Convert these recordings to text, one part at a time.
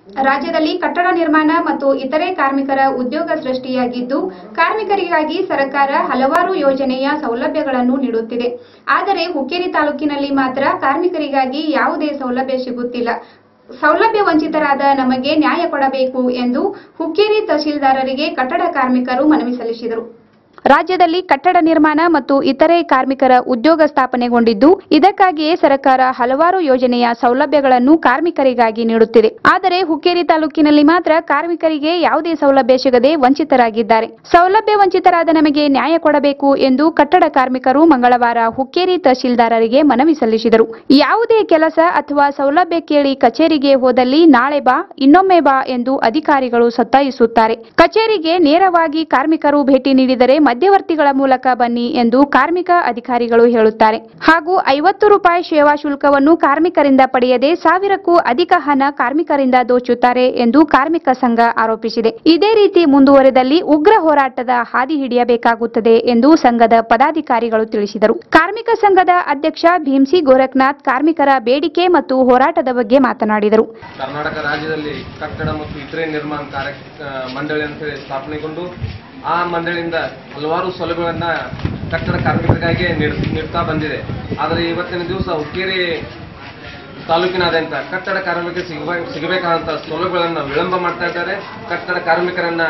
ರಾಜ್ಯದಲ್ಲಿ ಕಟ್ಟಡ ನಿರ್ಮಾಣ ಮತ್ತು ಇತರೆ ಕಾರ್ಮಿಕರ ಉದ್ಯೋಗ ಸೃಷ್ಟಿಯಾಗಿದ್ದು, ಕಾರ್ಮಿಕರಿಗಾಗಿ ಸರ್ಕಾರ ಹಲವಾರು ಯೋಜನೆಯ ಸೌಲಭ್ಯಗಳನ್ನು ನೀಡುತ್ತಿದೆ. ಆದರೆ ಹುಕ್ಕೇರಿ ತಾಲೂಕಿನಲ್ಲಿ ಮಾತ್ರ ಕಾರ್ಮಿಕರಿಗಾಗಿ ಯಾವುದೇ ಸೌಲಭ್ಯ ಸಿಗುತ್ತಿಲ್ಲ. ಸೌಲಭ್ಯ ವಂಚಿತರಾದ ನಮಗೆ ನ್ಯಾಯ ಕೊಡಬೇಕು ಎಂದು ಹುಕ್ಕೇರಿ ತಹಶೀಲ್ದಾರರಿಗೆ ಕಟ್ಟಡ ಕಾರ್ಮಿಕರು ಮನವಿ ಸಲ್ಲಿಸಿದರು. ರಾಜ್ಯದಲ್ಲಿ ಕಟ್ಟಡ ನಿರ್ಮಾಣ ಮತ್ತು ಇತರೆ ಕಾರ್ಮಿಕರ ಉದ್ಯೋಗ ಸ್ಥಾಪನೆಗೊಂಡಿದ್ದು, ಇದಕ್ಕಾಗಿಯೇ ಸರ್ಕಾರ ಹಲವಾರು ಯೋಜನೆಯ ಸೌಲಭ್ಯಗಳನ್ನು ಕಾರ್ಮಿಕರಿಗಾಗಿ ನೀಡುತ್ತಿದೆ. ಆದರೆ ಹುಕ್ಕೇರಿ ತಾಲೂಕಿನಲ್ಲಿ ಮಾತ್ರ ಕಾರ್ಮಿಕರಿಗೆ ಯಾವುದೇ ಸೌಲಭ್ಯ ಸಿಗದೆ ವಂಚಿತರಾಗಿದ್ದಾರೆ. ಸೌಲಭ್ಯ ವಂಚಿತರಾದ ನಮಗೆ ನ್ಯಾಯ ಕೊಡಬೇಕು ಎಂದು ಕಟ್ಟಡ ಕಾರ್ಮಿಕರು ಮಂಗಳವಾರ ಹುಕ್ಕೇರಿ ತಹಶೀಲ್ದಾರರಿಗೆ ಮನವಿ ಸಲ್ಲಿಸಿದರು. ಯಾವುದೇ ಕೆಲಸ ಅಥವಾ ಸೌಲಭ್ಯ ಕೇಳಿ ಕಚೇರಿಗೆ ಹೋದಲ್ಲಿ ನಾಳೆ ಬಾ, ಇನ್ನೊಮ್ಮೆ ಬಾ ಎಂದು ಅಧಿಕಾರಿಗಳು ಸತ್ತಾಯಿಸುತ್ತಾರೆ. ಕಚೇರಿಗೆ ನೇರವಾಗಿ ಕಾರ್ಮಿಕರು ಭೇಟಿ ನೀಡಿದರೆ ಮಧ್ಯವರ್ತಿಗಳ ಮೂಲಕ ಬನ್ನಿ ಎಂದು ಕಾರ್ಮಿಕ ಅಧಿಕಾರಿಗಳು ಹೇಳುತ್ತಾರೆ. ಹಾಗೂ 50 ರೂಪಾಯಿ ಸೇವಾ ಶುಲ್ಕವನ್ನು ಕಾರ್ಮಿಕರಿಂದ ಪಡೆಯದೆ ಸಾವಿರಕ್ಕೂ ಅಧಿಕ ಹಣ ಕಾರ್ಮಿಕರಿಂದ ದೋಚುತ್ತಾರೆ ಎಂದು ಕಾರ್ಮಿಕ ಸಂಘ ಆರೋಪಿಸಿದೆ. ಇದೇ ರೀತಿ ಮುಂದುವರೆದಲ್ಲಿ ಉಗ್ರ ಹೋರಾಟದ ಹಾದಿ ಹಿಡಿಯಬೇಕಾಗುತ್ತದೆ ಎಂದು ಸಂಘದ ಪದಾಧಿಕಾರಿಗಳು ತಿಳಿಸಿದರು. ಕಾರ್ಮಿಕ ಸಂಘದ ಅಧ್ಯಕ್ಷ ಭೀಮ್ಸಿ ಗೋರಖನಾಥ್ ಕಾರ್ಮಿಕರ ಬೇಡಿಕೆ ಮತ್ತು ಹೋರಾಟದ ಬಗ್ಗೆ ಮಾತನಾಡಿದರು. ಕರ್ನಾಟಕ ರಾಜ್ಯದಲ್ಲಿ ಕಟ್ಟಡ ಮತ್ತು ಇತರೆ ನಿರ್ಮಾಣ ಮಂಡಳಿ ಅಂತ ಸ್ಥಾಪನೆಗೊಂಡು ಆ ಮಂಡಳಿಯಿಂದ ಹಲವಾರು ಸೌಲಭ್ಯಗಳನ್ನ ಕಟ್ಟಡ ಕಾರ್ಮಿಕರಿಗಾಗಿ ನೀಡ್ತಾ ಬಂದಿದೆ. ಆದರೆ ಇವತ್ತಿನ ದಿವಸ ಹುಕ್ಕೇರಿ ತಾಲೂಕಿನಾದ್ಯಂತ ಕಟ್ಟಡ ಕಾರ್ಮಿಕರಿಗೆ ಸಿಗಬೇಕಾದಂತಹ ಸೌಲಭ್ಯಗಳನ್ನು ವಿಳಂಬ ಮಾಡ್ತಾ ಇದ್ದಾರೆ. ಕಟ್ಟಡ ಕಾರ್ಮಿಕರನ್ನ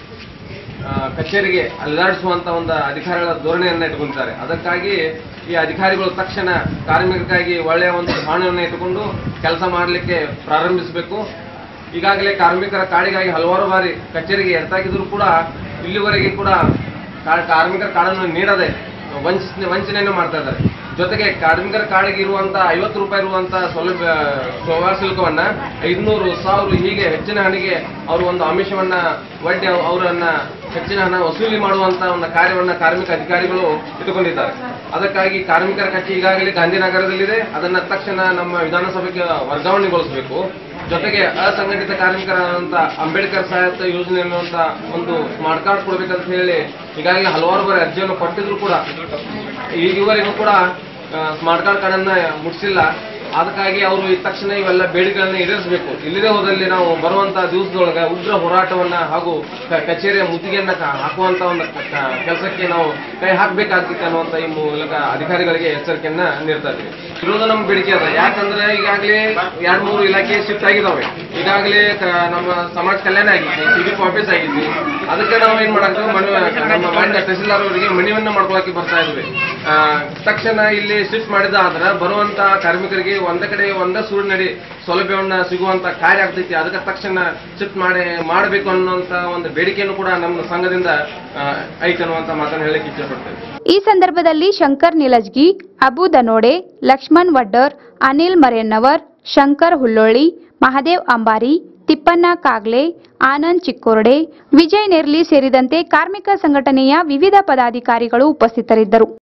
ಕಚೇರಿಗೆ ಅಲ್ಲಾಡಿಸುವಂತ ಒಂದು ಅಧಿಕಾರಿಗಳ ಧೋರಣೆಯನ್ನ ಇಟ್ಟುಕೊಂಡಿದ್ದಾರೆ. ಅದಕ್ಕಾಗಿ ಈ ಅಧಿಕಾರಿಗಳು ತಕ್ಷಣ ಕಾರ್ಮಿಕರಿಗಾಗಿ ಒಳ್ಳೆಯ ಒಂದು ಕಾನೂನನ್ನು ಇಟ್ಟುಕೊಂಡು ಕೆಲಸ ಮಾಡಲಿಕ್ಕೆ ಪ್ರಾರಂಭಿಸಬೇಕು. ಈಗಾಗಲೇ ಕಾರ್ಮಿಕರ ಕಾಡಿಗಾಗಿ ಹಲವಾರು ಬಾರಿ ಕಚೇರಿಗೆ ಎತ್ತಾಕಿದ್ರು ಕೂಡ ಇಲ್ಲಿವರೆಗೆ ಕೂಡ ಕಾರ್ಮಿಕರ ಕಾಡನ್ನು ನೀಡದೆ ವಂಚನೆಯನ್ನು ಮಾಡ್ತಾ ಇದ್ದಾರೆ. ಜೊತೆಗೆ ಕಾರ್ಮಿಕರ ಕಾಡಿಗೆ ಇರುವಂತಹ 50 ರೂಪಾಯಿ ಇರುವಂತಹ ಸೇವಾ ಶುಲ್ಕವನ್ನ 500, 1000 ಹೀಗೆ ಹೆಚ್ಚಿನ ಹಣಿಗೆ ಅವರು ಒಂದು ಆಮಿಷವನ್ನ ಒಡ್ಡಿ ಅವರನ್ನ ಹೆಚ್ಚಿನ ಹಣ ವಸೂಲಿ ಮಾಡುವಂತಹ ಒಂದು ಕಾರ್ಯವನ್ನ ಕಾರ್ಮಿಕ ಅಧಿಕಾರಿಗಳು ಇಟ್ಟುಕೊಂಡಿದ್ದಾರೆ. ಅದಕ್ಕಾಗಿ ಕಾರ್ಮಿಕರ ಕಚೇರಿ ಈಗಾಗಲೇ ಗಾಂಧಿನಗರದಲ್ಲಿದೆ. ಅದನ್ನ ತಕ್ಷಣ ನಮ್ಮ ವಿಧಾನಸಭೆಗೆ ವರ್ಗಾವಣೆಗೊಳಿಸಬೇಕು. ಜೊತೆಗೆ ಅಸಂಘಟಿತ ಕಾರ್ಮಿಕರಾದಂತ ಅಂಬೇಡ್ಕರ್ ಸಹಾಯತ ಯೋಜನೆ ಅನ್ನುವಂತ ಒಂದು ಸ್ಮಾರ್ಟ್ ಕಾರ್ಡ್ ಕೊಡಬೇಕಂತ ಹೇಳಿ ಈಗಾಗಲೇ ಹಲವಾರು ಬಾರಿ ಅರ್ಜಿಯನ್ನು ಕೊಟ್ಟಿದ್ರು ಕೂಡ ಈವರೆಗೂ ಕೂಡ ಸ್ಮಾರ್ಟ್ ಕಾರ್ಡ್ ಮುಟ್ಟಿಸಿಲ್ಲ. ಅದಕ್ಕಾಗಿ ಅವರು ಈ ತಕ್ಷಣ ಇವೆಲ್ಲ ಬೇಡಿಕೆಗಳನ್ನ ಈಡೇರಿಸಬೇಕು. ಇಲ್ಲದೇ ಹೋದಲ್ಲಿ ನಾವು ಬರುವಂತಹ ದಿವಸದೊಳಗೆ ಉಗ್ರ ಹೋರಾಟವನ್ನ ಹಾಗೂ ಕಚೇರಿಯ ಮುತ್ತಿಗೆಯನ್ನ ಹಾಕುವಂತ ಒಂದು ಕೆಲಸಕ್ಕೆ ನಾವು ಕೈ ಹಾಕಬೇಕಾಗ್ತಿತ್ತು ಅನ್ನುವಂತ ಈ ಮೂಲಕ ಅಧಿಕಾರಿಗಳಿಗೆ ಎಚ್ಚರಿಕೆಯನ್ನ ನೀಡ್ತಾ ಇದ್ದೀವಿ. ಇರೋದು ನಮ್ಮ ಬೇಡಿಕೆ ಅದ. ಯಾಕಂದ್ರೆ ಈಗಾಗಲೇ 2-3 ಇಲಾಖೆ ಶಿಫ್ಟ್ ಆಗಿದ್ದಾವೆ. ಈಗಾಗಲೇ ನಮ್ಮ ಸಮಾಜ ಕಲ್ಯಾಣ ಆಗಿದ್ವಿ, ಸಿವಿಕ್ ಆಫೀಸ್ ಆಗಿದ್ವಿ. ಅದಕ್ಕೆ ನಾವು ಏನ್ ಮಾಡಾಕ್ತೀವಿ, ನಮ್ಮ ಮಾನ್ಯ ತಹಸೀಲ್ದಾರ್ ಅವರಿಗೆ ಮನವಿಯನ್ನ ಮಾಡ್ಕೊಳಕ್ಕೆ ಬರ್ತಾ ಇದ್ವಿ. ತಕ್ಷಣ ಇಲ್ಲಿ ಶಿಫ್ಟ್ ಮಾಡಿದ ಆದ್ರೆ ಬರುವಂತ ಕಾರ್ಮಿಕರಿಗೆ ಒಂದೇ ಕಡೆ ಒಂದೇ ಸೂರಿನಡಿ ಸೌಲಭ್ಯವನ್ನ ಸಿಗುವಂತ ಕಾರ್ಯ ಆಗ್ತೈತಿ. ಅದಕ್ಕೆ ತಕ್ಷಣ ಶಿಫ್ಟ್ ಮಾಡಬೇಕು ಅನ್ನುವಂತ ಒಂದು ಬೇಡಿಕೆಯನ್ನು ಕೂಡ ನಮ್ಮ ಸಂಘದಿಂದ ಐತೆ ಅನ್ನುವಂತ ಮಾತನ್ನು ಹೇಳಕ್ಕೆ ಇಚ್ಛೆಪಡ್ತೇವೆ. ಈ ಸಂದರ್ಭದಲ್ಲಿ ಶಂಕರ್ ನಿಲಜ್ಗಿ, ಅಬು ದನೋಡೆ, ಲಕ್ಷ್ಮಣ್ ವಡ್ಡರ್, ಅನಿಲ್ ಮರೆನ್ನವರ್, ಶಂಕರ್ ಹುಲ್ಲೋಳಿ, ಮಹಾದೇವ್ ಅಂಬಾರಿ, ತಿಪ್ಪಣ್ಣ ಕಾಗ್ಲೆ, ಆನಂದ್ ಚಿಕ್ಕೋರ್ಡೆ, ವಿಜಯ್ ನೆರ್ಲಿ ಸೇರಿದಂತೆ ಕಾರ್ಮಿಕ ಸಂಘಟನೆಯ ವಿವಿಧ ಪದಾಧಿಕಾರಿಗಳು ಉಪಸ್ಥಿತರಿದ್ದರು.